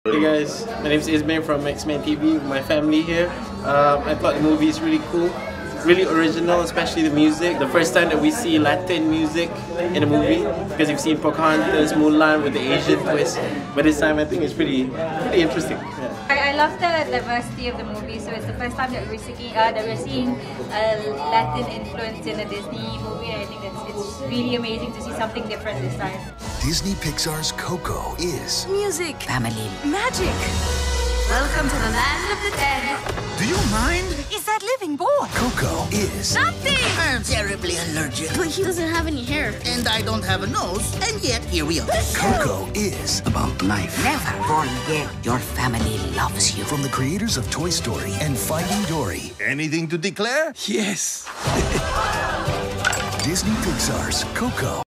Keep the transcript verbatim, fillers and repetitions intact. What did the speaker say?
Hey guys, my name is Izmir from Maxman T V with my family here. Um, I thought the movie is really cool, really original, especially the music. The first time that we see Latin music in a movie, because you've seen Pocahontas, Mulan with the Asian twist, but this time I think it's pretty, pretty interesting. Yeah. I, I love the diversity of the movie, so it's the first time that we're seeing, uh, that we're seeing a Latin influence in a Disney movie, and I think that's, it's really amazing to see something different this time. Disney Pixar's Coco is music, family, magic. Welcome to the land of the dead. Do you mind? Is that living boy? Coco is Something! I'm terribly allergic. But he doesn't have any hair. And I don't have a nose, and yet here we are. Coco is about life. Never forget your family loves you. From the creators of Toy Story and Finding Dory. Anything to declare? Yes! Disney Pixar's Coco.